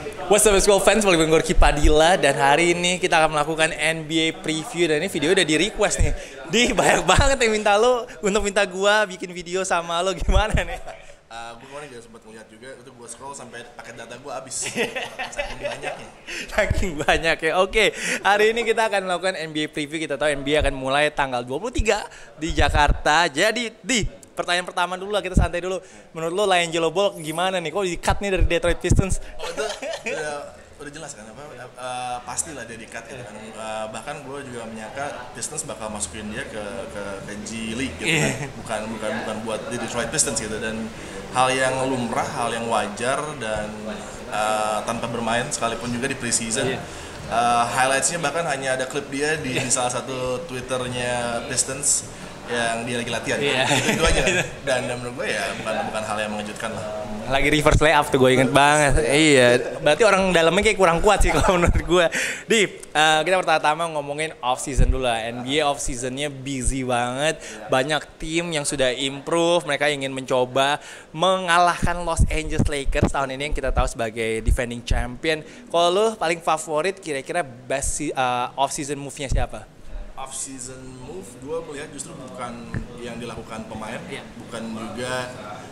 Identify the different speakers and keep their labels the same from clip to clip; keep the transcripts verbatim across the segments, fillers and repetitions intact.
Speaker 1: What's up school fans, balik dengan gue Padilla. Dan hari ini kita akan melakukan N B A preview. Dan ini video udah di request nih. Di banyak banget yang minta lo untuk minta gue bikin video sama lo, gimana nih?
Speaker 2: Uh, gue kemarin juga sempat ngeliat juga, itu gue scroll sampai paket data gue habis. Saking banyaknya.
Speaker 1: Saking banyak ya. Oke, hari ini kita akan melakukan N B A preview. Kita tahu N B A akan mulai tanggal dua puluh tiga di Jakarta. Jadi di pertanyaan pertama dulu lah, kita santai dulu. Menurut lo LiAngelo Ball gimana nih? Kok di cut nih dari Detroit Pistons?
Speaker 2: Oh itu udah, udah jelas kan apa? Uh, pastilah dia di cut gitu kan. Uh, bahkan gue juga menyangka Pistons bakal masukin dia ke ke, ke G League gitu kan. Bukan bukan bukan buat di Detroit Pistons gitu. Dan hal yang lumrah, hal yang wajar dan uh, tanpa bermain sekalipun juga di preseason. Uh, highlightsnya bahkan hanya ada klip dia di, di salah satu Twitternya Pistons yang dia lagi latihan, yeah. Itu, itu aja. Dan, dan menurut gue ya bukan bukan hal yang mengejutkan lah.
Speaker 1: Lagi reverse layup tuh, gue inget banget. Iya, berarti orang dalamnya kayak kurang kuat sih kalau menurut gue. Di uh, kita pertama-tama ngomongin off season dulu lah. N B A off seasonnya busy banget. Banyak tim yang sudah improve, mereka ingin mencoba mengalahkan Los Angeles Lakers tahun ini yang kita tahu sebagai defending champion. Kalau lo paling favorit kira-kira best uh, off season move-nya siapa?
Speaker 2: Off season move gue melihat justru bukan yang dilakukan pemain, yeah. Bukan juga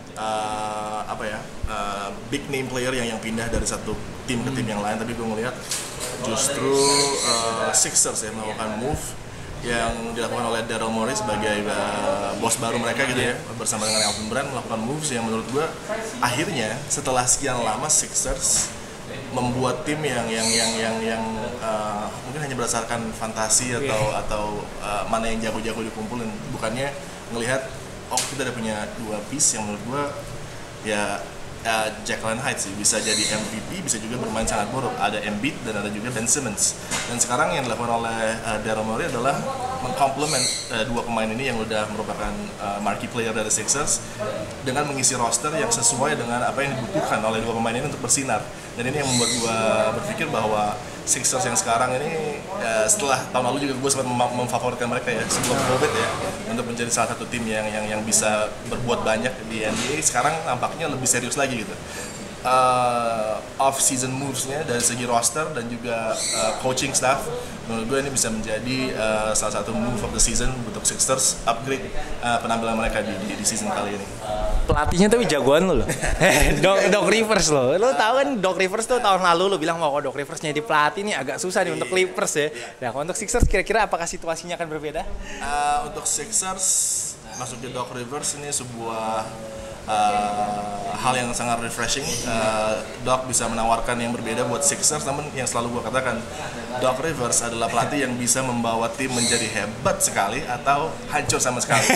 Speaker 2: uh, apa ya uh, big name player yang yang pindah dari satu tim ke tim yang lain, tapi gue melihat justru uh, Sixers yang melakukan move yang dilakukan oleh Daryl Morey sebagai uh, bos baru mereka gitu ya, bersama dengan Elton Brand melakukan moves yang menurut gue akhirnya setelah sekian lama Sixers membuat tim yang yang yang yang yang uh, mungkin hanya berdasarkan fantasi atau yeah. atau uh, mana yang jago-jago dikumpulin, bukannya ngelihat oh kita ada punya dua piece yang menurut gua ya uh, Jacqueline Hyde sih bisa jadi M V P, bisa juga bermain sangat buruk. Ada Embiid dan ada juga Ben Simmons. Dan sekarang yang dilakukan oleh uh, Daryl Morey adalah mengkomplement uh, dua pemain ini yang udah merupakan uh, marquee player dari Sixers dengan mengisi roster yang sesuai dengan apa yang dibutuhkan oleh dua pemain ini untuk bersinar. Dan ini yang membuat gue berpikir bahwa Sixers yang sekarang ini ya, setelah tahun lalu juga gue sempat mem- memfavoritkan mereka ya sebelum Covid ya untuk menjadi salah satu tim yang yang yang bisa berbuat banyak di N B A. Sekarang nampaknya lebih serius lagi gitu. Uh, off season moves-nya dari segi roster dan juga uh, coaching staff, menurut gue ini bisa menjadi uh, salah satu move of the season untuk Sixers upgrade uh, penampilan mereka di, di, di season kali ini.
Speaker 1: Pelatihnya tapi jagoan lo loh. Doc, Doc Rivers lo. Lo tahu kan Doc Rivers tuh tahun lalu lo bilang mau Doc Rivers jadi pelatih nih agak susah nih untuk Clippers ya. Nah, kalau untuk Sixers kira-kira apakah situasinya akan berbeda?
Speaker 2: Uh, untuk Sixers masuk di Doc Rivers ini sebuah Uh, hal yang sangat refreshing. uh, Doc bisa menawarkan yang berbeda buat Sixers, namun yang selalu gue katakan Doc Rivers adalah pelatih yang bisa membawa tim menjadi hebat sekali atau hancur sama sekali.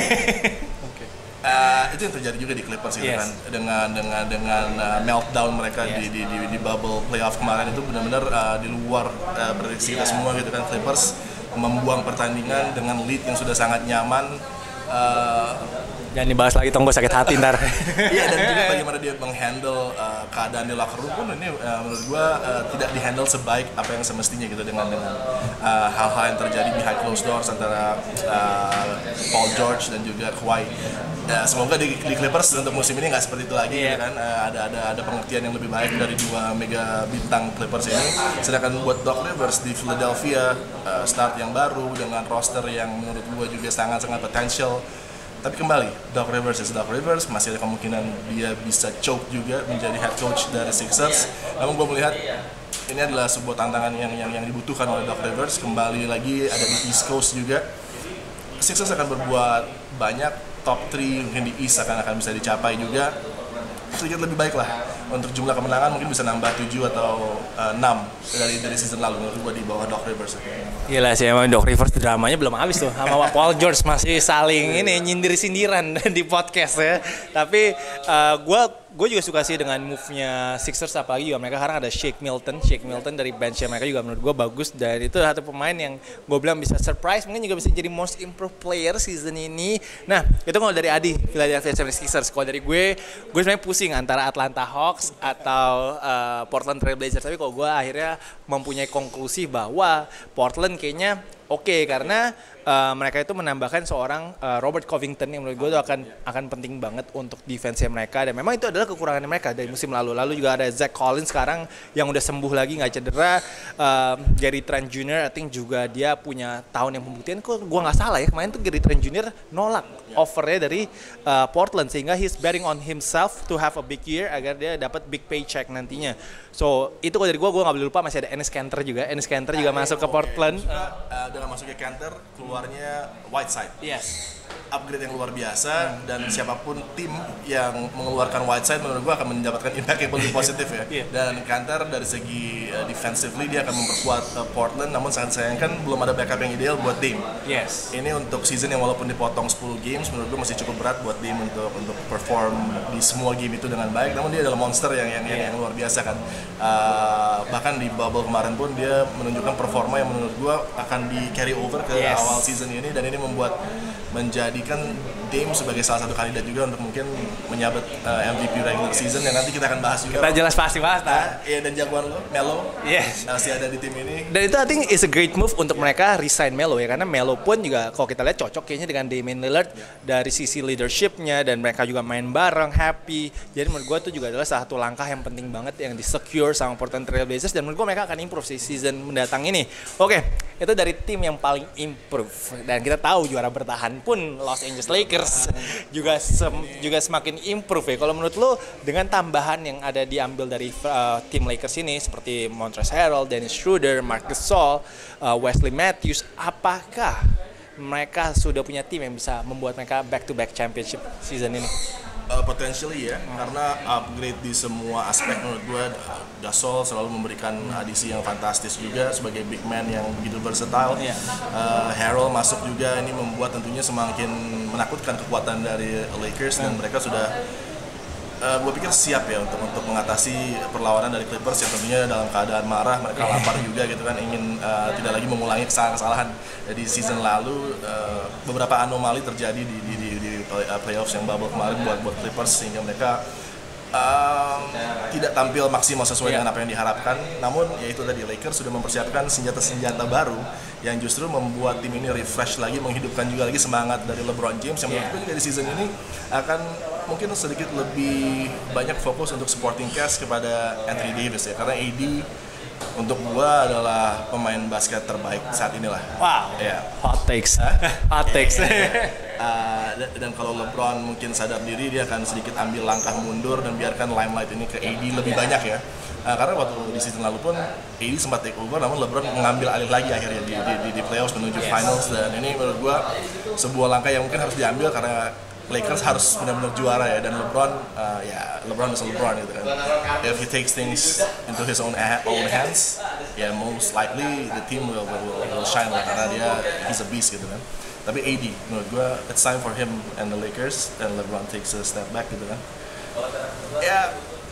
Speaker 2: Uh, itu yang terjadi juga di Clippers gitu, yes. Kan dengan dengan dengan uh, meltdown mereka, yes. di, di di di bubble playoff kemarin itu benar-benar uh, di luar uh, prediksi kita semua gitu kan. Clippers membuang pertandingan dengan lead yang sudah sangat nyaman. Uh,
Speaker 1: Jangan dibahas lagi, tong gue sakit hati ntar.
Speaker 2: Iya, dan juga bagaimana dia menghandle uh, keadaan di locker room pun ini uh, menurut gue uh, tidak dihandle sebaik apa yang semestinya gitu dengan dengan uh, hal-hal yang terjadi behind closed doors antara uh, Paul George dan juga Kawhi. Ya, semoga di, di Clippers untuk musim ini nggak seperti itu lagi, yeah. Gitu kan. Uh, ada ada ada pengertian yang lebih baik dari dua mega bintang Clippers ini. Sedangkan buat Doc Rivers di Philadelphia, uh, start yang baru dengan roster yang menurut gue juga sangat-sangat potensial. Tapi kembali, Doc Rivers is Doc Rivers, masih ada kemungkinan dia bisa choke juga menjadi head coach dari Sixers. Namun gue melihat ini adalah sebuah tantangan yang yang yang dibutuhkan oleh Doc Rivers. Kembali lagi ada di East Coast juga. Sixers akan berbuat banyak, top tiga mungkin di East akan akan bisa dicapai juga. Sedikit lebih baik lah. Untuk jumlah kemenangan mungkin bisa nambah tujuh atau uh, enam dari dari season lalu menurut gue di bawah Doc Rivers.
Speaker 1: Gila sih emang Doc Rivers dramanya belum habis tuh sama Paul George, masih saling ini nyindir-sindiran di podcast ya. Tapi uh, gue gue juga suka sih dengan move-nya Sixers, apalagi juga mereka sekarang ada Shake Milton. Shake Milton dari bench-nya mereka juga menurut gue bagus, dan itu satu pemain yang gue bilang bisa surprise, mungkin juga bisa jadi most improved player season ini. Nah, itu kalau dari Adi, Philadelphia seventy-sixers. Kalau dari gue, gue sebenarnya pusing antara Atlanta Hawks atau uh, Portland Trail Blazers. Tapi kalau gue akhirnya mempunyai konklusi bahwa Portland kayaknya oke okay, karena uh, mereka itu menambahkan seorang uh, Robert Covington yang menurut gue itu akan akan penting banget untuk defense mereka dan memang itu adalah kekurangan mereka dari musim lalu. Lalu juga ada Zach Collins sekarang yang udah sembuh lagi nggak cedera. Uh, Gary Trent Junior I think juga dia punya tahun yang pembuktian. Kok gue nggak salah ya kemarin tuh Gary Trent Junior nolak offernya dari uh, Portland sehingga he's betting on himself to have a big year agar dia dapat big paycheck nantinya. So itu kalau dari gue gue nggak boleh lupa masih ada Enes Kanter juga. Enes Kanter juga nah, masuk ke Portland.
Speaker 2: Okay. Uh, dengan masuknya Kanter keluarnya Whiteside.
Speaker 1: Yes.
Speaker 2: Upgrade yang luar biasa hmm. dan siapapun tim yang mengeluarkan Whiteside menurut gue akan mendapatkan impact yang lebih positif ya. Yeah. Dan Kanter dari segi uh, defensively dia akan memperkuat uh, Portland, namun sangat sayangkan belum ada backup yang ideal buat Dame.
Speaker 1: Yes.
Speaker 2: Ini untuk season yang walaupun dipotong sepuluh games menurut gue masih cukup berat buat Dame untuk untuk perform di semua game itu dengan baik. Namun dia adalah monster yang yang, yeah. yang, yang luar biasa kan. Uh, bahkan di bubble kemarin pun dia menunjukkan performa yang menurut gue akan di carry over ke yes. awal season ini dan ini membuat menjadikan Dame sebagai salah satu kandidat juga untuk mungkin menyabet uh, M V P regular season yang nanti kita akan bahas juga.
Speaker 1: Kita jelas pasti bahas. Nah,
Speaker 2: iya dan jagoan lo, Melo,
Speaker 1: yes.
Speaker 2: masih ada di tim ini.
Speaker 1: Dan itu I think is a great move untuk yeah. mereka resign Melo ya karena Melo pun juga kalau kita lihat cocok kayaknya dengan Damian Lillard yeah. dari sisi leadershipnya dan mereka juga main bareng happy. Jadi menurut gue itu juga adalah salah satu langkah yang penting banget yang di secure sama Portland Trail Blazers dan menurut gue mereka akan improve di season mendatang ini. Oke, itu dari tim yang paling improve dan kita tahu juara bertahan pun Los Angeles Lakers juga sem- juga semakin improve ya. Kalau menurut lo dengan tambahan yang ada diambil dari uh, tim Lakers ini seperti Montrezl Harrell, Dennis Schroeder, Marc Gasol, uh, Wesley Matthews, apakah mereka sudah punya tim yang bisa membuat mereka back to back championship season ini?
Speaker 2: Uh, potentially ya, hmm. karena upgrade di semua aspek menurut gue Gasol selalu memberikan adisi yang fantastis juga sebagai big man yang begitu versatile. Yeah. Uh, Harrell masuk juga ini membuat tentunya semakin menakutkan kekuatan dari Lakers hmm. dan mereka sudah uh, gue pikir siap ya untuk untuk mengatasi perlawanan dari Clippers yang tentunya dalam keadaan marah, mereka yeah. lapar juga gitu kan, ingin uh, tidak lagi mengulangi kesalahan-kesalahan di season lalu. Uh, beberapa anomali terjadi di, di, di, di playoffs yang bubble kemarin buat buat Clippers sehingga mereka um, tidak tampil maksimal sesuai yeah. dengan apa yang diharapkan. Namun yaitu tadi Lakers sudah mempersiapkan senjata-senjata baru yang justru membuat tim ini refresh lagi, menghidupkan juga lagi semangat dari LeBron James yang menurutku juga di season ini akan mungkin sedikit lebih banyak fokus untuk supporting cast kepada Anthony Davis ya, karena A D untuk gua adalah pemain basket terbaik saat inilah.
Speaker 1: Wow.
Speaker 2: Ya. Yeah.
Speaker 1: Hot takes. Hot takes.
Speaker 2: Yeah, yeah, yeah. Uh, dan, dan kalau LeBron mungkin sadar diri dia akan sedikit ambil langkah mundur dan biarkan limelight ini ke A D lebih yeah. banyak ya. Uh, karena waktu di season lalu pun A D sempat take over, namun LeBron mengambil alih lagi akhirnya di, di, di, di playoffs menuju yes. finals dan ini menurut gua sebuah langkah yang mungkin harus diambil karena Lakers harus benar-benar juara ya dan LeBron uh, ya LeBron is LeBron gitu kan. If he takes things into his own ha- own hands, ya yeah, most likely the team will will, will shine lah karena dia he's a beast gitu kan. Tapi A D menurut gue it's time for him and the Lakers and LeBron takes a step back gitu kan. Ya yeah,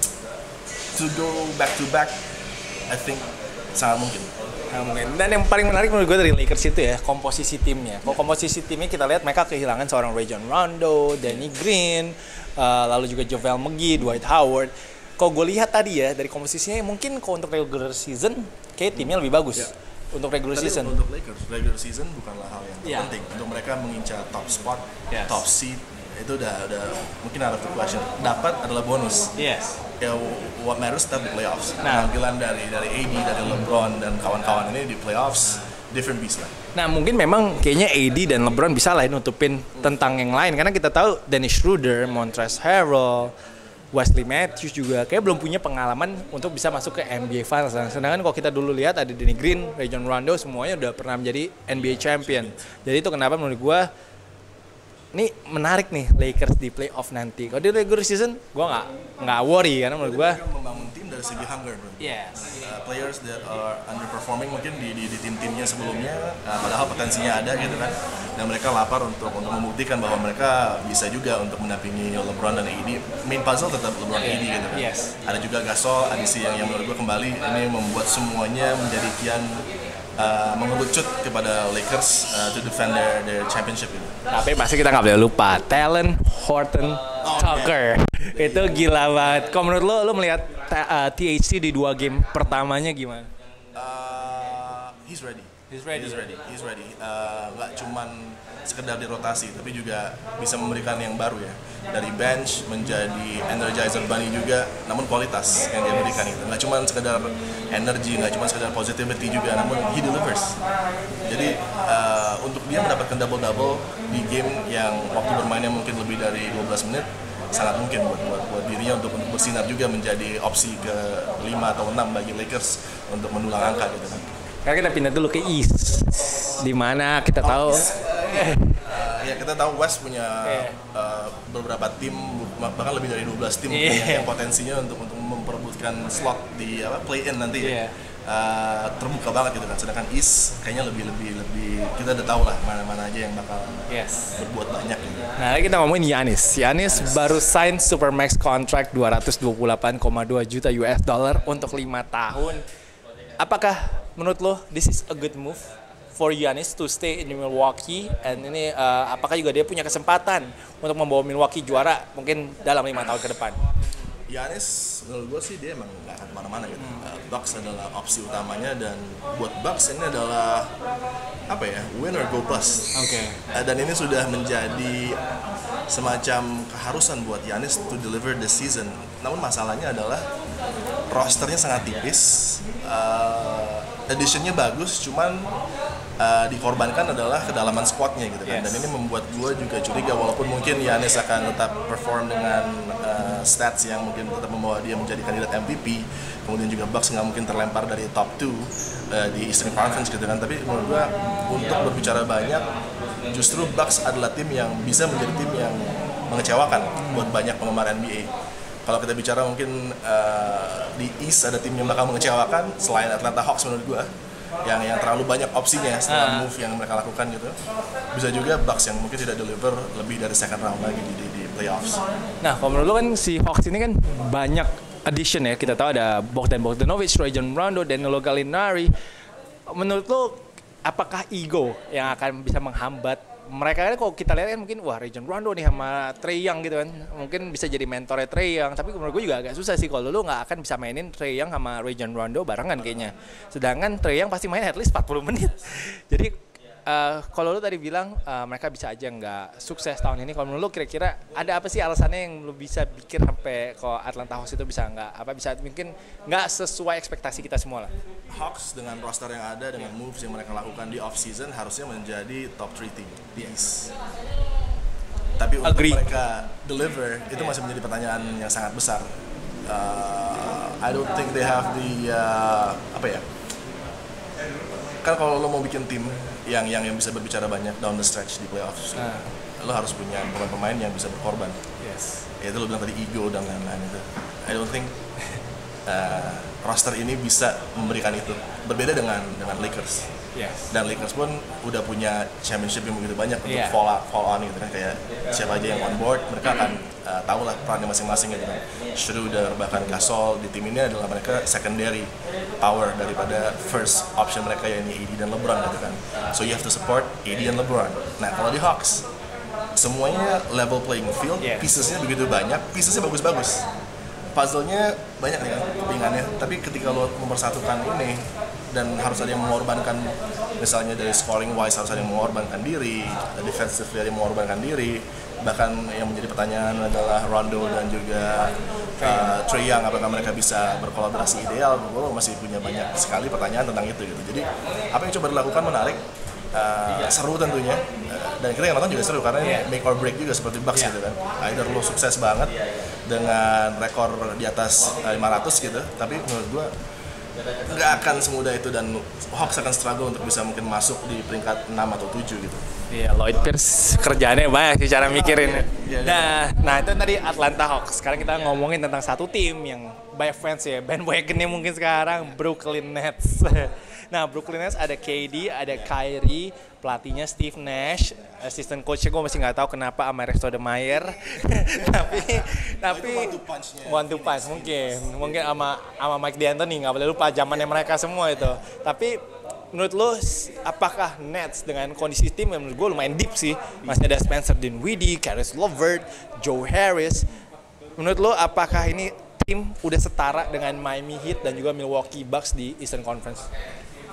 Speaker 2: to go back to back I think sangat mungkin.
Speaker 1: Dan yang paling menarik menurut gue dari Lakers itu ya komposisi timnya. Kalau komposisi timnya kita lihat mereka kehilangan seorang Rajon Rondo, Danny Green, uh, lalu juga JaVale McGee, Dwight Howard. Kalau gue lihat tadi ya dari komposisinya mungkin kalau untuk regular season kayak timnya lebih bagus. Yeah. Untuk regular
Speaker 2: Tadi
Speaker 1: season.
Speaker 2: Untuk Lakers regular season bukanlah hal yang
Speaker 1: yeah.
Speaker 2: penting untuk mereka mengincar top spot,
Speaker 1: yes.
Speaker 2: top seed. Itu udah udah mungkin out of the question. Dapat adalah bonus.
Speaker 1: Yes.
Speaker 2: Ya what matters adalah di playoffs.
Speaker 1: Nah.
Speaker 2: Penampilan dari dari A D, dari LeBron dan kawan-kawan ini di playoffs different beast lah.
Speaker 1: Nah mungkin memang kayaknya A D dan LeBron bisa lah nutupin hmm. tentang yang lain karena kita tahu Dennis Schroeder, Montrezl Harrell, Wesley Matthews juga kayak belum punya pengalaman untuk bisa masuk ke N B A Finals. Sedangkan kalau kita dulu lihat ada Danny Green, Rajon Rondo semuanya udah pernah menjadi N B A champion. Jadi itu kenapa menurut gue ini menarik nih Lakers di playoff nanti. Kalau di regular season, gue nggak nggak worry karena menurut gue
Speaker 2: membangun tim dari segi hunger, bro.
Speaker 1: Yes.
Speaker 2: Uh, players that are underperforming mungkin di, di, di tim-timnya sebelumnya, uh, padahal potensinya ada gitu kan. Dan mereka lapar untuk untuk membuktikan bahwa mereka bisa juga untuk mendampingi LeBron dan A D. Main puzzle tetap LeBron yeah. A D gitu kan.
Speaker 1: Yes.
Speaker 2: Ada juga Gasol, adisi yang, yang menurut gue kembali ini membuat semuanya menjadi kian Uh, mengerucut kepada Lakers uh, to defend their, their championship ini.
Speaker 1: Tapi pasti kita nggak boleh lupa Talen Horton oh, Tucker yeah. itu gila banget. Kalau menurut lo, lo melihat uh, T H T di dua game pertamanya gimana?
Speaker 2: Uh, he's ready.
Speaker 1: He's ready.
Speaker 2: He's ready. He's ready. Uh, nggak cuman sekedar di rotasi, tapi juga bisa memberikan yang baru ya. Dari bench menjadi energizer bunny juga, namun kualitas yang dia berikan itu. Nggak cuman sekedar energi, nggak cuman sekedar positivity juga, namun he delivers. Jadi uh, untuk dia mendapatkan double-double di game yang waktu bermainnya mungkin lebih dari dua belas menit, sangat mungkin buat, buat, buat dirinya untuk, untuk bersinar juga menjadi opsi ke lima atau enam bagi Lakers untuk mendulang angka gitu kan.
Speaker 1: Sekarang kita pindah dulu ke East, di mana kita oh, tahu.
Speaker 2: Uh, ya kita tahu West punya yeah. uh, beberapa tim, bahkan lebih dari dua belas tim yeah. yang, yang potensinya untuk untuk memperebutkan slot di apa play-in nanti. Yeah. Uh, terbuka banget gitu kan. Sedangkan East kayaknya lebih lebih lebih kita udah tahu lah mana-mana aja yang bakal yes. berbuat banyak gitu.
Speaker 1: Nah, kita ngomongin Giannis. Giannis baru sign Supermax contract dua ratus dua puluh delapan koma dua juta U S dollar untuk lima tahun. Apakah menurut lo this is a good move for Giannis to stay in Milwaukee, and ini uh, apakah juga dia punya kesempatan untuk membawa Milwaukee juara mungkin dalam lima tahun ke depan?
Speaker 2: Giannis menurut gue sih dia emang nggak akan kemana-mana gitu. Hmm. Uh, Bucks adalah opsi utamanya, dan buat Bucks ini adalah apa ya, win or go bust. Oke. Okay. Uh, dan ini sudah menjadi semacam keharusan buat Giannis to deliver the season. Namun masalahnya adalah rosternya sangat tipis, uh, additionnya bagus, cuman uh, dikorbankan adalah kedalaman squadnya gitu kan. Yes. Dan ini membuat gue juga curiga, walaupun mungkin Giannis akan tetap perform dengan uh, stats yang mungkin tetap membawa dia menjadi kandidat M V P, kemudian juga Bucks nggak mungkin terlempar dari top two uh, di Eastern Conference gitu kan. Tapi menurut gue untuk berbicara banyak, justru Bucks adalah tim yang bisa menjadi tim yang mengecewakan buat banyak penggemar N B A. Kalau kita bicara mungkin uh, di East ada tim yang bakal mengecewakan selain Atlanta Hawks menurut gue, yang yang terlalu banyak opsinya setelah move yang mereka lakukan gitu. Bisa juga Bucks yang mungkin tidak deliver lebih dari second round lagi di, di, di playoffs.
Speaker 1: Nah, kalau menurut lo kan si Hawks ini kan banyak addition ya. Kita tahu ada Bogdan Bogdanovic, Rajon Rondo, Danilo Gallinari. Menurut lo apakah ego yang akan bisa menghambat mereka? Kan kalau kita lihat kan mungkin wah Rajon Rondo nih sama Trae Young gitu kan, mungkin bisa jadi mentornya Trae Young, tapi menurut gue juga agak susah sih kalau lu nggak akan bisa mainin Trae Young sama Rajon Rondo barengan kayaknya. Sedangkan Trae Young pasti main at least empat puluh menit. Jadi uh, kalau lu tadi bilang uh, mereka bisa aja nggak sukses tahun ini, kalau menurut lu kira-kira ada apa sih alasannya yang lu bisa pikir sampai kalau Atlanta Hawks itu bisa nggak apa bisa mungkin nggak sesuai ekspektasi kita semua lah?
Speaker 2: Hawks dengan roster yang ada, dengan moves yang mereka lakukan di off season harusnya menjadi top three team di East. Tapi untuk Agree. mereka deliver itu masih menjadi pertanyaan yang sangat besar. Uh, I don't think they have the uh, apa ya? Kan kalau lo mau bikin tim yang yang yang bisa berbicara banyak down the stretch di playoffs, nah. lo harus punya pemain-pemain yang bisa berkorban. Yes. Ya itu lo bilang tadi ego dan lain-lain itu. I don't think Uh, roster ini bisa memberikan itu. Berbeda dengan dengan Lakers. Yes. Dan Lakers pun udah punya championship yang begitu banyak untuk yeah. fall, fall on gitu kan, kayak siapa aja yang on board mereka akan uh, tahu lah perannya masing-masing gitu kan. Schroeder bahkan Gasol di tim ini adalah mereka secondary power daripada first option mereka, yakni A D dan LeBron gitu kan. So you have to support A D dan LeBron. Nah kalau di Hawks semuanya level playing field, yeah. piecesnya begitu banyak, piecesnya bagus-bagus. Puzzle-nya banyak nih kan kepingannya, tapi ketika lo mempersatukan ini dan harus ada yang mengorbankan, misalnya dari scoring wise harus ada yang mengorbankan diri, defensive dari mengorbankan diri, bahkan yang menjadi pertanyaan adalah Rondo dan juga uh, Trae Young apakah mereka bisa berkolaborasi ideal. Gue masih punya banyak sekali pertanyaan tentang itu gitu. Jadi apa yang coba dilakukan menarik, uh, seru tentunya, uh, dan kita yang nonton juga seru karena ini make or break juga seperti Bucks yeah. gitu kan. Either lo sukses banget dengan rekor di atas lima ratus gitu, tapi menurut gue nggak akan semudah itu, dan Hawks akan struggle untuk bisa mungkin masuk di peringkat enam atau tujuh gitu.
Speaker 1: Iya, Lloyd Pierce kerjaannya banyak sih cara mikirin. Iya, iya, nah, iya. nah itu tadi Atlanta Hawks. Sekarang kita ngomongin tentang satu tim yang banyak fans ya, bandwagonnya mungkin sekarang Brooklyn Nets. Nah, Brooklyn Nets ada K D, ada Kyrie, pelatihnya Steve Nash, assistant coach-nya gue masih nggak tahu kenapa sama Rex Stoudemire. tapi tapi
Speaker 2: one two punch-nya.
Speaker 1: One two punch mungkin, mungkin sama sama Mike D'Antoni, nggak boleh lupa zamannya mereka semua itu. Tapi menurut lo apakah Nets dengan kondisi tim yang menurut gue lumayan deep sih, masih ada Spencer Dinwiddie, Caris LeVert, Joe Harris. Menurut lo apakah ini tim udah setara dengan Miami Heat dan juga Milwaukee Bucks di Eastern Conference?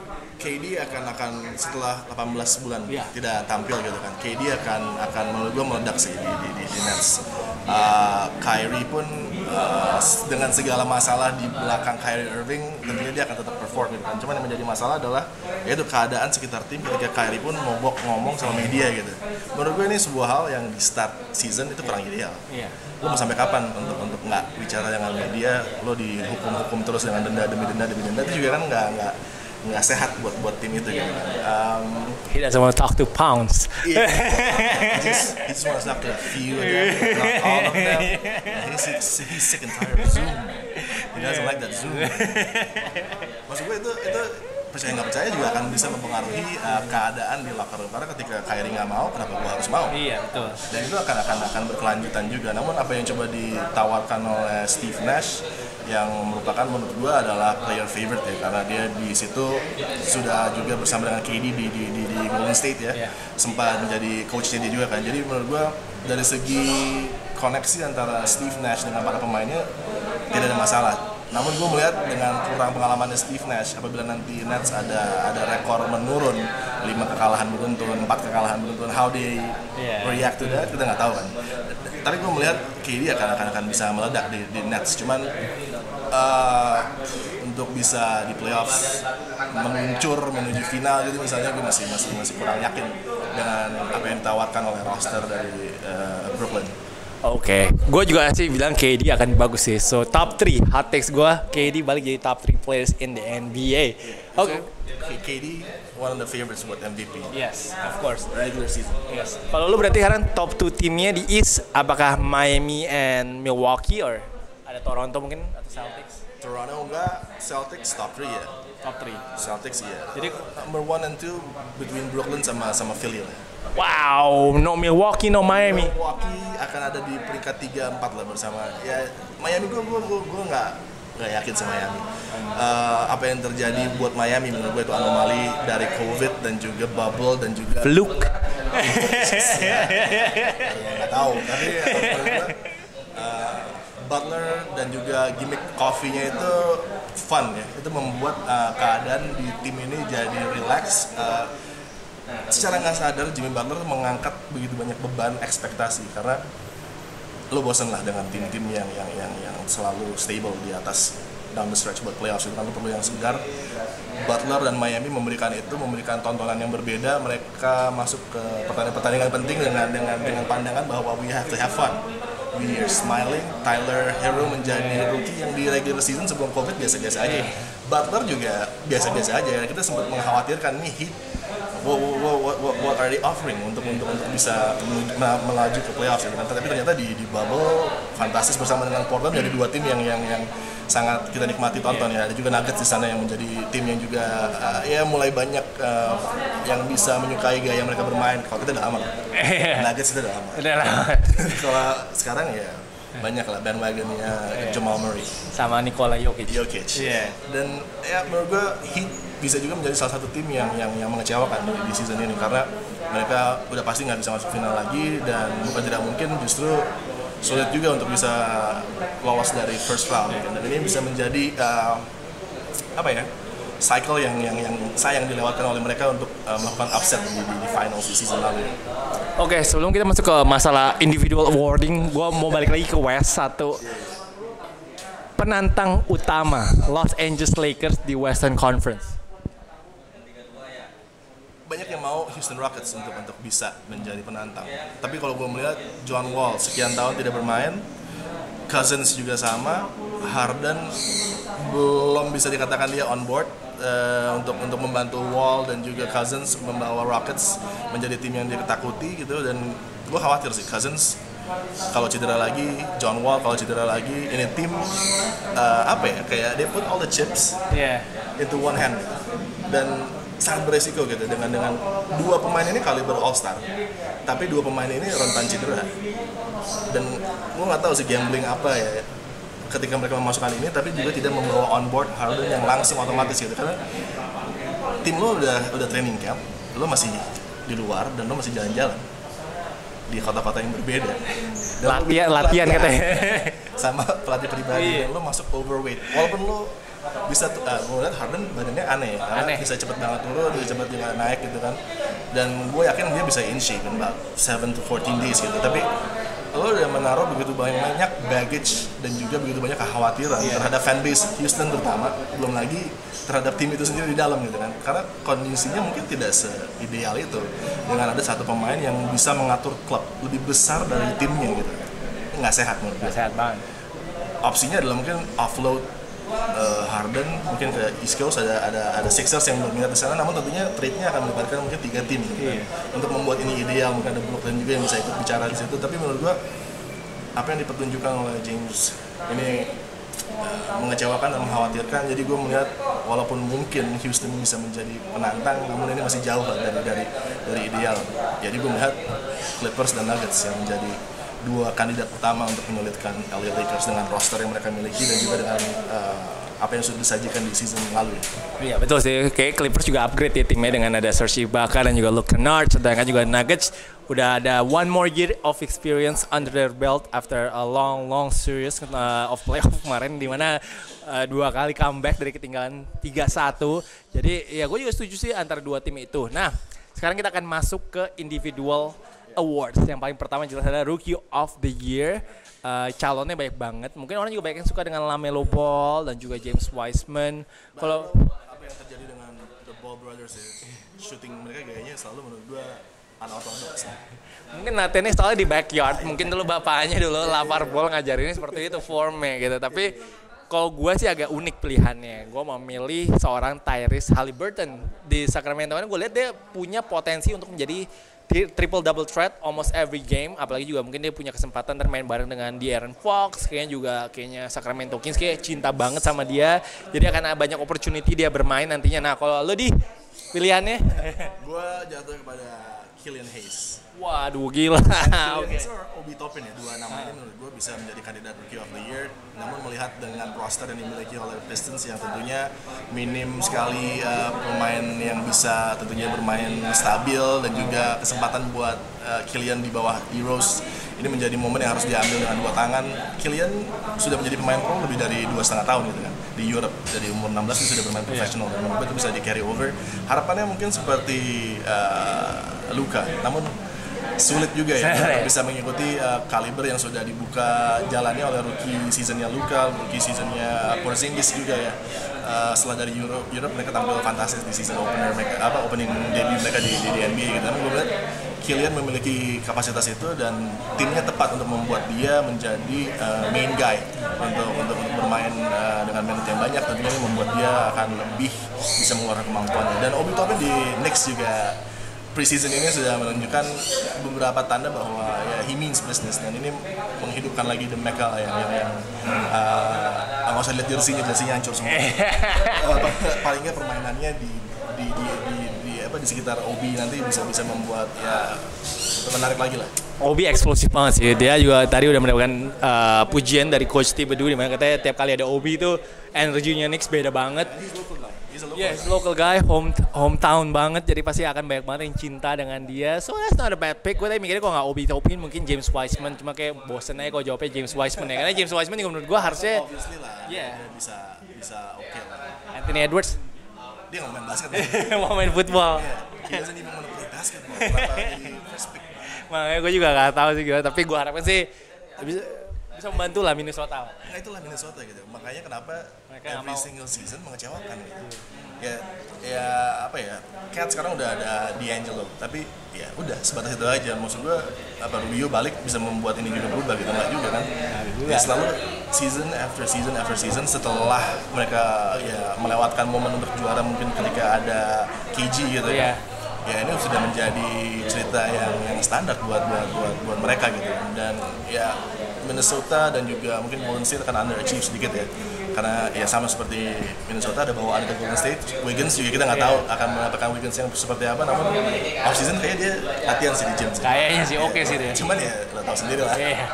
Speaker 2: K D akan akan setelah delapan belas bulan
Speaker 1: yeah.
Speaker 2: tidak tampil gitu kan. K D akan akan menurut gue meledak sih di di, di, di Nets. Uh, Kyrie pun uh, dengan segala masalah di belakang Kyrie Irving tentunya dia akan tetap perform gitu kan. Cuman yang menjadi masalah adalah yaitu keadaan sekitar tim ketika Kyrie pun mogok ngomong sama media gitu. Menurut gue ini sebuah hal yang di start season itu kurang ideal.
Speaker 1: Yeah.
Speaker 2: Lo mau sampai kapan untuk untuk nggak bicara dengan media, lo dihukum-hukum terus dengan denda demi denda demi denda itu juga kan nggak nggak nggak sehat buat buat tim itu gitu kan. Um,
Speaker 1: He doesn't want to talk to Pounds.
Speaker 2: Yeah, he just he just wants to talk to a few of them, not all of them. Yeah, he's, he's sick and tired of Zoom. He doesn't like that Zoom. Maksud gue itu itu percaya nggak percaya juga akan bisa mempengaruhi uh, keadaan di locker room. Karena ketika Kyrie nggak mau, kenapa gue harus mau?
Speaker 1: Iya betul.
Speaker 2: Dan itu akan akan akan berkelanjutan juga. Namun apa yang coba ditawarkan oleh Steve Nash yang merupakan menurut gue adalah player favorite ya, karena dia di situ sudah juga bersama dengan K D di di di, di Golden State ya, yeah. sempat menjadi coachnya dia juga kan. Jadi menurut gue dari segi koneksi antara Steve Nash dengan para pemainnya tidak ada masalah. Namun gue melihat dengan kurang pengalamannya Steve Nash, apabila nanti Nets ada ada rekor menurun, lima kekalahan beruntun, empat kekalahan beruntun, how they yeah. react to that kita nggak tahu kan. Tapi gue melihat K D akan akan akan bisa meledak di, di Nets. Cuman uh, untuk bisa di playoffs meluncur menuju final gitu misalnya, gue masih masih masih kurang yakin dengan apa yang ditawarkan oleh roster dari uh, Brooklyn.
Speaker 1: Oke, okay. Gue juga sih bilang K D akan bagus sih. So top three hot takes gue, K D balik jadi top three players in the N B A. Oke. Okay.
Speaker 2: So, K D one of the favorites buat M V P.
Speaker 1: Yes, of course.
Speaker 2: Regular season.
Speaker 1: Yes. Kalau lu berarti sekarang top two timnya di East, apakah Miami and Milwaukee or ada Toronto mungkin atau Celtics?
Speaker 2: Toronto enggak, Celtics top three ya.
Speaker 1: Top three.
Speaker 2: Celtics ya.
Speaker 1: Jadi
Speaker 2: number one and two between Brooklyn sama sama Philly lah.
Speaker 1: Wow, no Milwaukee, no Miami.
Speaker 2: Milwaukee akan ada di peringkat tiga empat lah bersama. Ya Miami gue gue gue gue nggak nggak yakin sama Miami. Uh, apa yang terjadi buat Miami menurut gue itu anomali dari COVID dan juga bubble dan juga
Speaker 1: fluke.
Speaker 2: Ya, nggak tahu. Tapi uh, uh, Butler dan juga gimmick coffee-nya itu fun ya. Itu membuat uh, keadaan di tim ini jadi relax. Uh, secara nggak sadar Jimmy Butler mengangkat begitu banyak beban ekspektasi karena lo bosen lah dengan tim-tim yang yang yang yang selalu stable di atas down the stretch buat playoffs itu kan lo perlu yang segar. Butler dan Miami memberikan itu, memberikan tontonan yang berbeda. Mereka masuk ke pertandingan-pertandingan penting dengan dengan dengan pandangan bahwa we have to have fun. We are smiling. Tyler Hero menjadi rookie yang di regular season sebelum COVID biasa-biasa aja. Butler juga biasa-biasa aja. Kita sempat mengkhawatirkan nih Heat What, what, what, what, what are they offering untuk untuk untuk bisa melaju ke playoffs gitu kan. Tapi ternyata di di bubble fantastis bersama dengan Portland jadi dua tim yang yang yang sangat kita nikmati tonton ya. Ada juga Nuggets di sana yang menjadi tim yang juga uh, ya mulai banyak uh, yang bisa menyukai gaya mereka bermain. Kalau kita udah lama. Nuggets itu udah lama. Udah lama. Kalau sekarang ya banyak lah bandwagonnya yeah. Jamal Murray
Speaker 1: sama Nikola Jokic.
Speaker 2: Jokic.
Speaker 1: Yeah.
Speaker 2: Dan ya menurut gue Heat bisa juga menjadi salah satu tim yang yang yang mengecewakan di, di season ini karena mereka udah pasti nggak bisa masuk final lagi dan bukan tidak mungkin justru sulit juga untuk bisa lolos dari first round. Yeah. Dan ini bisa menjadi uh, apa ya? cycle yang yang yang sayang dilewatkan oleh mereka untuk uh, melakukan upset di, di, di final season lalu.
Speaker 1: Oke, okay, sebelum kita masuk ke masalah individual awarding, gue mau balik lagi ke West satu. Penantang utama Los Angeles Lakers di Western Conference.
Speaker 2: Banyak yang mau Houston Rockets untuk untuk bisa menjadi penantang. Tapi kalau gue melihat John Wall sekian tahun tidak bermain, Cousins juga sama, Harden belum bisa dikatakan dia on board uh, untuk untuk membantu Wall dan juga Cousins membawa Rockets menjadi tim yang diketakuti gitu. Dan gue khawatir sih Cousins kalau cedera lagi, John Wall kalau cedera lagi, ini tim uh, apa ya kayak they put all the chips yeah. into one hand dan sangat beresiko gitu dengan dengan dua pemain ini kaliber All Star, tapi dua pemain ini rentan cedera dan gue nggak tahu sih gambling apa ya ketika mereka memasukkan ini, tapi juga tidak membawa on board Harden yang langsung otomatis gitu karena tim lo udah udah training camp, lo masih di luar dan lo masih jalan-jalan di kota-kota yang berbeda.
Speaker 1: Dan latihan, latihan katanya.
Speaker 2: Sama pelatih pribadi, dan lo masuk overweight. Walaupun lo bisa uh, gue lihat Harden badannya aneh ya, karena
Speaker 1: aneh.
Speaker 2: bisa cepet banget turun, bisa cepet juga naik gitu kan. Dan gue yakin dia bisa in shape in about seven to fourteen days gitu. Tapi lo udah menaruh begitu banyak baggage dan juga begitu banyak kekhawatiran yeah. terhadap fanbase Houston terutama, belum lagi terhadap tim itu sendiri di dalam gitu kan. Karena kondisinya mungkin tidak seideal itu dengan ada satu pemain yang bisa mengatur klub lebih besar dari timnya gitu. Nggak sehat menurut gue.
Speaker 1: Nggak sehat banget.
Speaker 2: Opsinya adalah mungkin offload uh, Harden mungkin ke East Coast, ada ada ada Sixers yang berminat di sana, namun tentunya trade-nya akan melibatkan mungkin tiga tim gitu kan. Yeah. Untuk membuat ini ideal, mungkin ada Brooklyn juga yang bisa ikut bicara di situ. Tapi menurut gua apa yang dipertunjukkan oleh James ini uh, mengecewakan dan mengkhawatirkan. Jadi gua melihat walaupun mungkin Houston bisa menjadi penantang, namun ini masih jauh lah dari dari dari ideal. Jadi gua melihat Clippers dan Nuggets yang menjadi dua kandidat utama untuk menyulitkan L A Lakers dengan roster yang mereka miliki dan juga dengan uh, apa yang sudah disajikan di season lalu.
Speaker 1: Iya betul sih, kayak Clippers juga upgrade ya timnya dengan ada Serge Ibaka dan juga Luke Kennard, sedangkan juga Nuggets udah ada one more year of experience under their belt after a long long series uh, of playoff kemarin di mana uh, dua kali comeback dari ketinggalan tiga satu. Jadi ya gue juga setuju sih antara dua tim itu. Nah sekarang kita akan masuk ke individual awards. Yang paling pertama jelas adalah Rookie of the Year. Uh, calonnya banyak banget. Mungkin orang juga banyak yang suka dengan LaMelo Ball dan juga James Wiseman. Kalau
Speaker 2: apa yang terjadi dengan the Ball Brothers ya, shooting mereka gayanya selalu menurut gua unorthodox.
Speaker 1: Mungkin latihannya soalnya di backyard. Mungkin dulu bapaknya dulu lapar ball ngajarinnya seperti itu formnya gitu. Tapi kalau gue sih agak unik pilihannya. Gue mau milih seorang Tyrese Haliburton di Sacramento. Gue lihat dia punya potensi untuk menjadi triple double threat almost every game, apalagi juga mungkin dia punya kesempatan bermain bareng dengan De'Aaron Fox, kayaknya juga kayaknya Sacramento Kings kayak cinta banget sama dia, jadi akan banyak opportunity dia bermain nantinya. Nah kalau lo di pilihannya?
Speaker 2: Gue jatuh kepada Killian Hayes.
Speaker 1: Waduh gila.
Speaker 2: Killian Hayes or Obi Toppin ya, dua nama ini menurut gue bisa menjadi kandidat Rookie of the Year. Namun melihat dengan roster yang dimiliki oleh Pistons yang tentunya minim sekali uh, pemain yang bisa tentunya bermain stabil dan juga kesempatan buat uh, Killian di bawah Heroes, ini menjadi momen yang harus diambil dengan dua tangan. Killian sudah menjadi pemain pro lebih dari dua setengah tahun gitu kan di Europe, dari umur enam belas dia sudah bermain profesional dan menurut itu bisa di carry over. Harapannya mungkin seperti uh, Luka, namun sulit juga ya bisa mengikuti uh, kaliber yang sudah dibuka jalannya oleh rookie seasonnya Luka, rookie seasonnya Porzingis juga ya. Uh, setelah dari Europe, Europe mereka tampil fantastis di season opener mereka, apa opening debut mereka di, di, di N B A gitu. Tapi gue lihat Killian memiliki kapasitas itu dan timnya tepat untuk membuat dia menjadi uh, main guy untuk untuk, untuk bermain uh, dengan menit yang banyak. Tentunya ini membuat dia akan lebih bisa mengeluarkan kemampuannya. Dan Obi Toppin di Knicks juga preseason ini sudah menunjukkan beberapa tanda bahwa ya he means business, dan ini menghidupkan lagi The Mecca yang yang, yang uh, nggak usah lihat jersinya, jersinya hancur semua. uh, paling nggak permainannya di di, di di di apa di sekitar Obi nanti bisa bisa membuat ya menarik lagi lah.
Speaker 1: Obi eksplosif banget sih, dia juga tadi udah mendapatkan uh, pujian dari Coach Thibodeau di mana katanya tiap kali ada Obi itu energinya Knicks beda banget. Yeah, he's a local guy, home hometown banget, jadi pasti akan banyak banget yang cinta dengan dia. So that's not a bad pick. Gue tadi mikirnya kok nggak Obi Toppin, mungkin James Wiseman, cuma kayak bosen aja kok jawabnya James Wiseman ya, karena James Wiseman juga menurut gue harusnya,
Speaker 2: obviously lah,
Speaker 1: yeah,
Speaker 2: dia bisa bisa oke okay lah.
Speaker 1: Anthony Edwards,
Speaker 2: dia nggak main basket,
Speaker 1: mau main football.
Speaker 2: Yeah, he doesn't even want to play basketball. Kenapa di first pick?
Speaker 1: Makanya gue juga nggak tahu sih gue, tapi gue harapkan sih bisa bisa membantu lah Minnesota.
Speaker 2: Nah itulah Minnesota gitu. Makanya kenapa
Speaker 1: mereka
Speaker 2: every single season mengecewakan gitu. Ya ya apa ya? Cat sekarang udah ada D'Angelo, tapi ya udah sebatas itu aja. Maksud gue apa Rubio balik bisa membuat ini juga berubah gitu, nggak juga kan? Ya selalu season after season after season setelah mereka ya melewatkan momen untuk juara mungkin ketika ada K G gitu ya. Ya ini sudah menjadi cerita yang yang standar buat buat buat buat mereka gitu. Dan ya Minnesota dan juga mungkin Golden State akan underachieve sedikit ya, karena ya sama seperti Minnesota ada bawaan ke Golden State. Wiggins juga kita nggak tahu akan mendapatkan Wiggins yang seperti apa, namun off season kayaknya dia latihan sih di gym sih.
Speaker 1: Kayaknya sih oke okay sih dia.
Speaker 2: Cuman ya lo tahu sendiri lah.
Speaker 1: Yeah.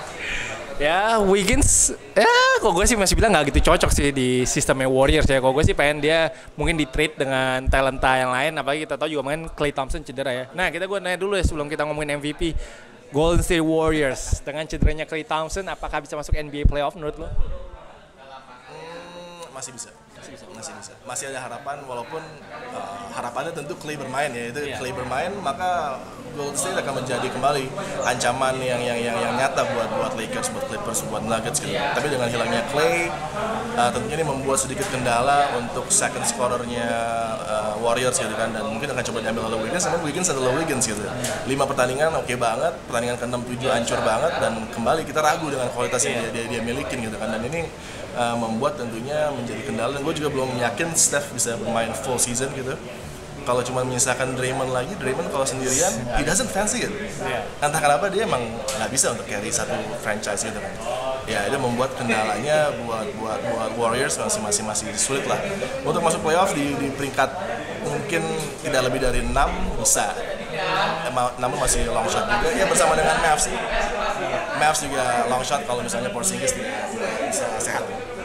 Speaker 1: Ya Wiggins, ya kok gue sih masih bilang nggak gitu cocok sih di sistemnya Warriors ya. Kok gue sih pengen dia mungkin di trade dengan talenta yang lain, apalagi kita tahu juga main Klay Thompson cedera ya. Nah kita gue nanya dulu ya sebelum kita ngomongin M V P, Golden State Warriors dengan cederanya Klay Thompson, apakah bisa masuk N B A playoff menurut lo?
Speaker 2: Hmm, masih bisa. Masih bisa. masih bisa. Masih ada harapan walaupun uh, harapannya tentu Clay bermain ya. Itu
Speaker 1: yeah.
Speaker 2: Clay bermain maka Golden State akan menjadi kembali ancaman yang yang yang, yang nyata buat buat Lakers, buat Clippers, buat Nuggets gitu. Yeah. Tapi dengan hilangnya Clay uh, tentunya ini membuat sedikit kendala untuk second scorernya uh, Warriors gitu kan, dan mungkin akan coba diambil oleh Wiggins, namun Wiggins adalah Wiggins gitu. lima pertandingan oke okay banget, pertandingan ke enam tujuh hancur banget, dan kembali kita ragu dengan kualitas yang dia, dia, dia milikin gitu kan, dan ini uh, membuat tentunya menjadi kendala, dan gue juga belum yakin Steph bisa bermain full season gitu. Kalau cuma menyisakan Draymond lagi, Draymond kalau sendirian, he doesn't fancy it. Entah kenapa dia emang nggak bisa untuk carry satu franchise gitu kan. Ya itu membuat kendalanya buat buat buat Warriors masih masih masih sulit lah. Untuk masuk playoff di, di peringkat mungkin tidak lebih dari enam bisa. Namun masih long shot juga. Ya bersama dengan Mavs. Mavs juga long shot kalau misalnya Porzingis bisa sehat.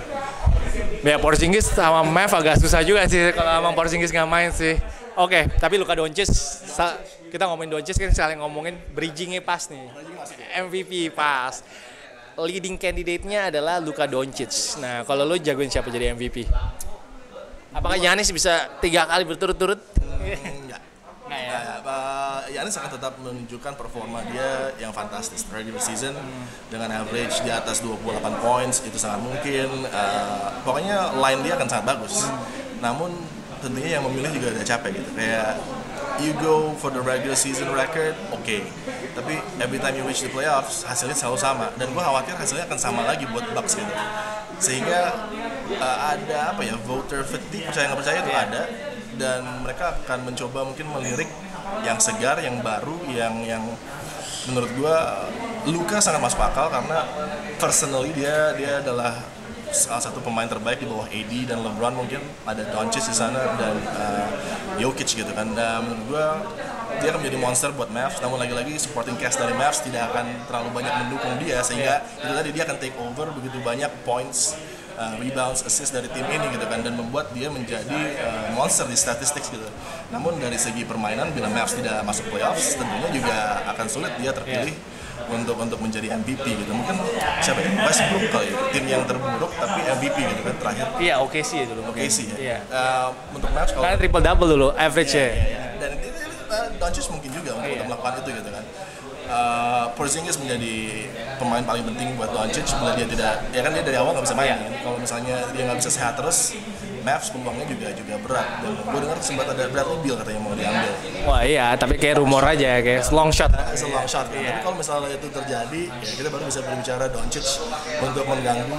Speaker 1: Ya Porzingis sama Mavs agak susah juga sih kalau emang Porzingis nggak main sih. Oke, okay, tapi Luka Doncic, kita ngomongin Doncic kan sekalian ngomongin bridging-nya pas nih, M V P pas. Leading candidate-nya adalah Luka Doncic. Nah, kalau lo jagoin siapa jadi M V P? Apakah Giannis bisa tiga kali berturut-turut?
Speaker 2: Enggak. Enggak ya? Uh, Giannis akan tetap menunjukkan performa dia yang fantastis. Regular season hmm. dengan average di atas dua puluh delapan points, itu sangat mungkin. Uh, pokoknya line dia akan sangat bagus. Hmm. Namun tentunya yang memilih juga udah capek gitu, kayak you go for the regular season record, oke, okay. Tapi every time you reach the playoffs hasilnya selalu sama, dan gue khawatir hasilnya akan sama lagi buat Bucks gitu, sehingga uh, ada apa ya, voter fatigue, percaya nggak percaya itu ada, dan mereka akan mencoba mungkin melirik yang segar, yang baru, yang yang menurut gue Luka sangat masuk akal karena personally dia dia adalah salah satu pemain terbaik di bawah A D dan LeBron, mungkin ada Doncic di sana dan uh, Jokic gitu kan. Dan menurut gue dia akan menjadi monster buat Mavs, namun lagi-lagi supporting cast dari Mavs tidak akan terlalu banyak mendukung dia, sehingga yeah. itu tadi dia akan take over begitu banyak points, uh, rebounds, assist dari tim ini gitu kan, dan membuat dia menjadi uh, monster di statistik gitu. Namun dari segi permainan, bila Mavs tidak masuk playoffs, tentunya juga akan sulit dia terpilih yeah. untuk untuk menjadi M V P gitu. Mungkin siapa ya? Westbrook kali ya, tim yang terburuk tapi M V P gitu kan terakhir.
Speaker 1: Iya, oke sih dulu.
Speaker 2: Oke sih ya.
Speaker 1: Iya.
Speaker 2: Uh, untuk Mavs kalau
Speaker 1: karena triple double dulu average ya.
Speaker 2: Iya, iya, iya. Dan ini uh, Doncic mungkin juga untuk, iya. untuk melakukan itu gitu kan. Uh, Porzingis menjadi pemain paling penting buat Doncic bila dia tidak, ya kan dia dari awal nggak bisa main. Kan? Kalau misalnya dia nggak bisa sehat terus, Mavs peluangnya juga juga berat. Dan gue dengar sempat ada Bradley Beal katanya mau diambil.
Speaker 1: Wah iya, tapi kayak rumor aja kayak long shot.
Speaker 2: Nah, long shot kan. Iya. Tapi kalau misalnya itu terjadi, ya kita baru bisa berbicara Doncic untuk mengganggu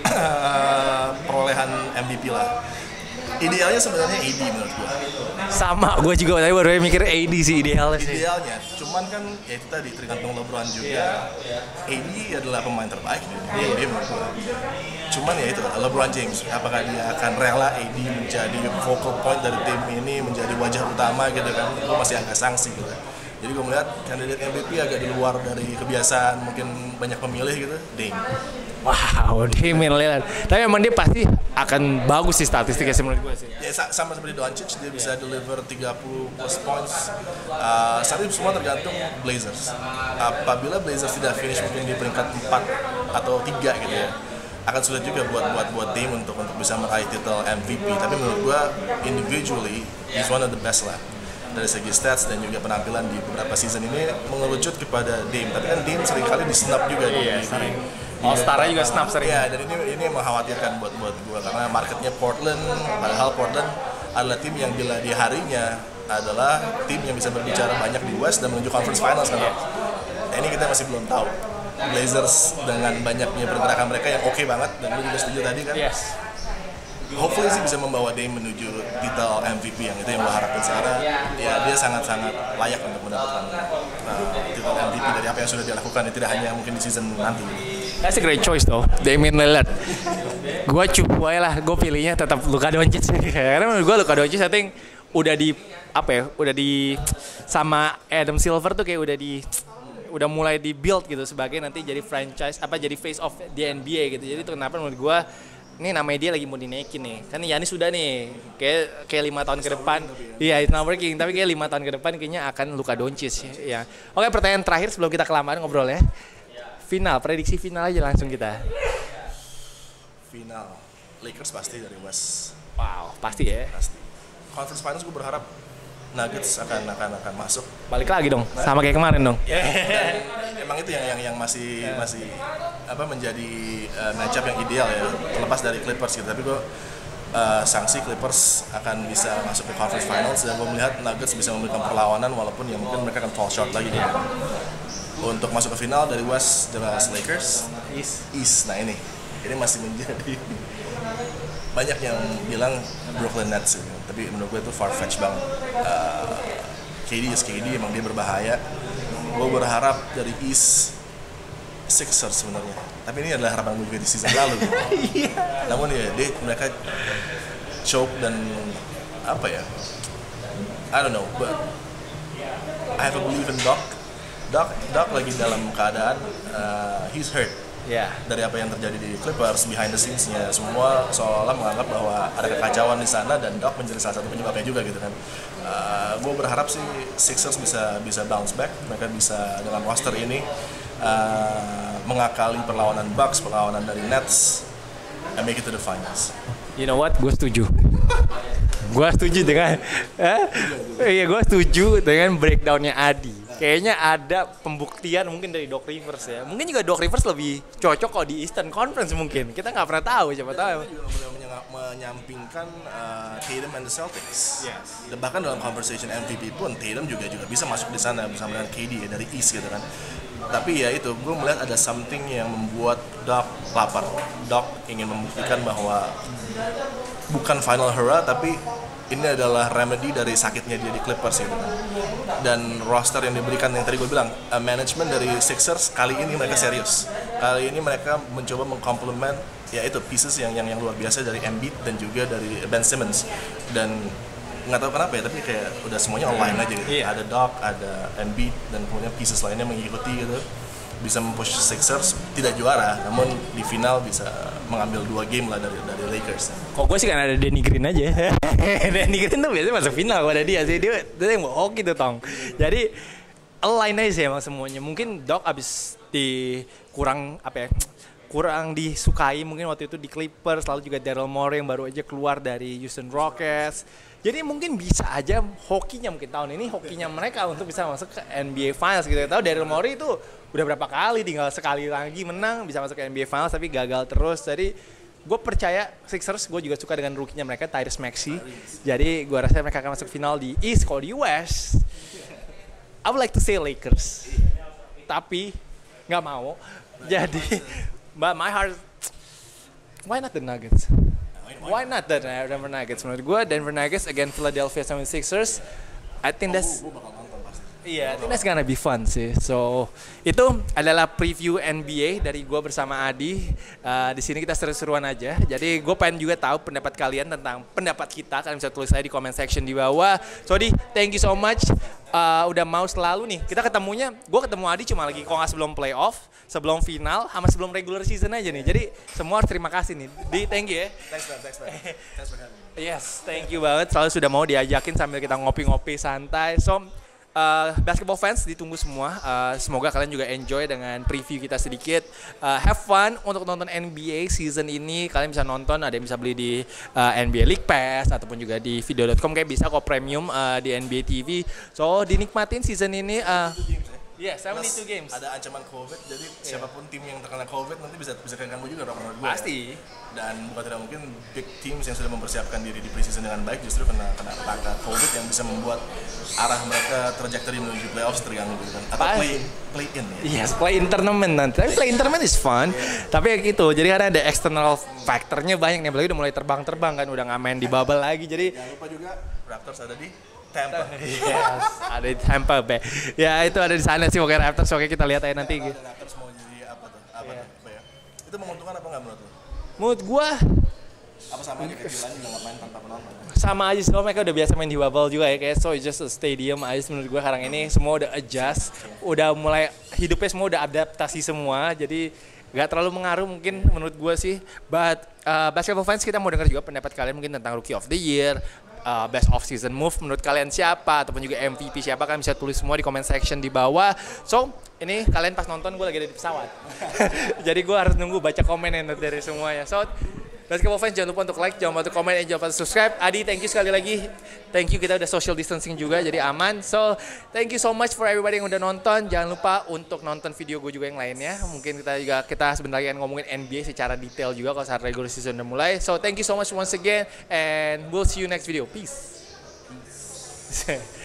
Speaker 2: perolehan M V P lah. Idealnya sebenarnya A D menurut gue.
Speaker 1: Sama, gue juga tadi baru mikir A D sih idealnya sih.
Speaker 2: Idealnya, cuman kan ya itu tadi tergantung LeBron juga. Yeah. A D adalah pemain terbaik di N B A menurut gue. Cuman ya itu LeBron James, apakah dia akan rela A D menjadi focal point dari tim ini, menjadi wajah utama gitu kan? Gue masih agak sanksi gitu. Jadi gue melihat kandidat M V P agak di luar dari kebiasaan mungkin banyak pemilih gitu. Dame.
Speaker 1: Wow, Damian Lillard. Tapi emang dia pasti akan bagus sih statistiknya sih menurut gue sih.
Speaker 2: Ya sama seperti Doncic, dia bisa yeah. deliver tiga puluh plus points. Uh, saat itu semua tergantung Blazers. Apabila Blazers tidak finish mungkin di peringkat empat atau tiga gitu ya, akan sulit juga buat buat buat tim untuk untuk bisa meraih titel M V P. Tapi menurut gue individually he's one of the best lah. Dari segi stats dan juga penampilan di beberapa season ini mengerucut kepada Dame. Tapi kan Dame seringkali di snap juga
Speaker 1: iya,
Speaker 2: di,
Speaker 1: sering. All Star juga snap sering.
Speaker 2: Iya, dan ini ini mengkhawatirkan buat buat gue karena marketnya Portland, padahal Portland adalah tim yang bila di harinya adalah tim yang bisa berbicara banyak di West dan menuju Conference Finals kan. Nah, ini kita masih belum tahu. Blazers dengan banyaknya pergerakan mereka yang oke okay banget, dan lu juga setuju tadi kan?
Speaker 1: Yes.
Speaker 2: Hopefully sih bisa membawa Dame menuju titel M V P, yang itu yang gue harapin sekarang. Ya dia sangat-sangat layak untuk mendapatkan uh, titel M V P dari apa yang sudah dilakukan, ya, tidak hanya mungkin di season nanti.
Speaker 1: That's a great choice though, Damian Lillard. Gue cukup lah, gue pilihnya tetap Luka Doncic. Karena menurut gue Luka Doncic I think udah di apa ya, udah di sama Adam Silver tuh kayak udah di udah mulai di build gitu sebagai nanti jadi franchise apa jadi face of di N B A gitu. Jadi itu kenapa menurut gue ini namanya dia lagi mau dinaikin nih. Kan Giannis sudah nih, kayak kayak lima tahun ke depan. Iya, it's not working. Tapi kayak lima tahun ke depan kayaknya akan Luka Doncic ya. Oke, pertanyaan terakhir sebelum kita kelamaan ngobrol ya. Final, prediksi final aja langsung kita.
Speaker 2: Final, Lakers pasti dari West.
Speaker 1: Wow, pasti ya.
Speaker 2: Pasti. Conference Finals gue berharap Nuggets akan akan akan masuk.
Speaker 1: Balik lagi dong, sama kayak kemarin dong.
Speaker 2: Ya, dan emang itu yang yang yang masih yeah. masih apa menjadi uh, matchup yang ideal ya, terlepas dari Clippers gitu. Tapi gue uh, sanksi Clippers akan bisa masuk ke Conference Finals dan gue melihat Nuggets bisa memberikan perlawanan walaupun ya mungkin mereka akan fall short lagi dia. Untuk masuk ke final dari West jelas Lakers,
Speaker 1: East.
Speaker 2: East. Nah ini, ini masih menjadi banyak yang bilang Brooklyn Nets gitu. Tapi menurut gue itu far-fetched banget. Uh, K D is K D, emang dia berbahaya. Gue berharap dari East Sixers sebenarnya. Tapi ini adalah harapan gue juga di season lalu. Gitu. Namun ya, dia, mereka choke dan apa ya? I don't know, but I have a belief in Doc. Doc, Doc lagi dalam keadaan uh, he's hurt.
Speaker 1: Yeah.
Speaker 2: Dari apa yang terjadi di Clippers, behind the scenes-nya, semua seolah-olah menganggap bahwa ada kekacauan di sana dan Doc menjadi salah satu penyebabnya juga gitu kan. Uh, gue berharap sih Sixers bisa bisa bounce back, mereka bisa dengan roster ini uh, mengakali perlawanan Bucks, perlawanan dari Nets, and make it to the finals.
Speaker 1: You know what? Gue setuju. Gue setuju dengan, eh? Iya gue setuju dengan breakdownnya Adi. Kayaknya ada pembuktian mungkin dari Doc Rivers ya. Mungkin juga Doc Rivers lebih cocok kok di Eastern Conference mungkin. Kita nggak pernah tahu, siapa tahu.
Speaker 2: Kita juga boleh menyampingkan uh, Tatum and the Celtics.
Speaker 1: Yes.
Speaker 2: Dan bahkan dalam conversation M V P pun Tatum juga juga bisa masuk di sana bersama dengan K D ya dari East gitu kan. Tapi ya itu, gue melihat ada something yang membuat Doc lapar. Doc ingin membuktikan bahwa bukan final hurrah tapi ini adalah remedy dari sakitnya dia di Clippers gitu kan. Dan roster yang diberikan yang tadi gue bilang, uh, manajemen dari Sixers kali ini mereka serius. Kali ini mereka mencoba mengkomplement ya itu pieces yang yang yang luar biasa dari Embiid dan juga dari Ben Simmons. Dan nggak tahu kenapa ya, tapi kayak udah semuanya online aja gitu.
Speaker 1: Yeah.
Speaker 2: Ada Doc, ada Embiid dan kemudian pieces lainnya mengikuti gitu. Bisa mempush Sixers tidak juara, namun di final bisa mengambil dua game lah dari dari Lakers.
Speaker 1: Kok gue sih kan ada Danny Green aja. Danny Green tuh biasanya masuk final kalau ada dia sih. Dia, dia yang mau hoki tuh tong. Jadi align aja sih emang semuanya. Mungkin Doc abis di kurang apa ya, kurang disukai mungkin waktu itu di Clippers, lalu juga Daryl Morey yang baru aja keluar dari Houston Rockets. Jadi mungkin bisa aja hokinya mungkin tahun ini hokinya mereka untuk bisa masuk ke N B A Finals gitu. Tahu Daryl Morey itu udah berapa kali tinggal sekali lagi menang bisa masuk ke N B A Finals tapi gagal terus. Jadi gue percaya Sixers, gue juga suka dengan rookie-nya mereka Tyrese Maxey. Jadi gue rasa mereka akan masuk final di East. Kalau di West, I would like to say Lakers. Tapi nggak mau. Jadi, but my heart, why not the Nuggets? Why not the Denver Nuggets? Menurut gue Denver Nuggets against Philadelphia seventy-sixers, I think that's iya, I think that's gonna be fun sih. So itu adalah preview N B A dari gue bersama Adi. Uh, di sini kita seru-seruan aja. Jadi gue pengen juga tahu pendapat kalian tentang pendapat kita. Kalian bisa tulis aja di comment section di bawah. So Di, thank you so much. Uh, udah mau selalu nih. Kita ketemunya, gue ketemu Adi cuma lagi kalau nggak sebelum playoff, sebelum final, sama sebelum regular season aja nih. Jadi semua harus terima kasih nih. Di, thank you ya.
Speaker 2: Thanks man, thanks man. Thanks for having me.
Speaker 1: Yes, thank you banget. Selalu sudah mau diajakin sambil kita ngopi-ngopi santai. So Uh, basketball fans ditunggu semua. Uh, semoga kalian juga enjoy dengan preview kita sedikit. Uh, have fun untuk nonton N B A season ini. Kalian bisa nonton, ada yang bisa beli di uh, N B A League Pass ataupun juga di video dot com kayak bisa kok premium uh, di N B A T V. So dinikmatin season ini. Uh, Iya, yeah, tujuh puluh dua games. Ada
Speaker 2: ancaman COVID, jadi yeah. siapapun tim yang terkena COVID nanti bisa bisa keganggu juga dong menurut gue.
Speaker 1: Pasti.
Speaker 2: Ya. Dan bukan tidak mungkin big teams yang sudah mempersiapkan diri di preseason dengan baik justru kena kena petaka COVID yang bisa membuat arah mereka trajectory menuju playoffs terganggu gitu kan. Atau play play in ya.
Speaker 1: Yes, play in tournament nanti. Tapi play in tournament is fun. Yeah. Tapi kayak gitu. Jadi karena ada external faktornya banyak nih, apalagi udah mulai terbang-terbang kan, udah nggak main di bubble lagi. Jadi
Speaker 2: jangan lupa juga Raptors ada di Tampa.
Speaker 1: Yes, ada di Tampa Bay. Ya itu ada di sana sih pokoknya Raptors. Oke kita lihat aja nanti.
Speaker 2: Ya, Raptors mau jadi apa tuh? Apa yeah. tuh? Apa ya? Itu menguntungkan apa nggak menurut lo?
Speaker 1: Menurut gua
Speaker 2: apa sama aja kayak Milan juga nggak main tanpa penonton?
Speaker 1: Sama aja sih, mereka udah biasa main di bubble juga ya, kayak so it's just a stadium aja menurut gua. Sekarang ini semua udah adjust, udah mulai hidupnya semua udah adaptasi semua, jadi gak terlalu mengaruh mungkin menurut gue sih. But uh, basketball fans, kita mau dengar juga pendapat kalian mungkin tentang Rookie of the Year, uh, Best of Season Move menurut kalian siapa, ataupun juga M V P siapa, kalian bisa tulis semua di comment section di bawah. So ini kalian pas nonton gue lagi ada di pesawat, jadi gue harus nunggu baca komennya dari semuanya. So Basketball fans jangan lupa untuk like, jangan lupa untuk komen, dan jangan lupa untuk subscribe. Adi, thank you sekali lagi. Thank you, kita udah social distancing juga jadi aman. So, thank you so much for everybody yang udah nonton. Jangan lupa untuk nonton video gue juga yang lainnya. Mungkin kita juga kita sebentar lagi akan ngomongin N B A secara detail juga kalau saat regular season udah mulai. So, thank you so much once again and we'll see you next video. Peace. Peace.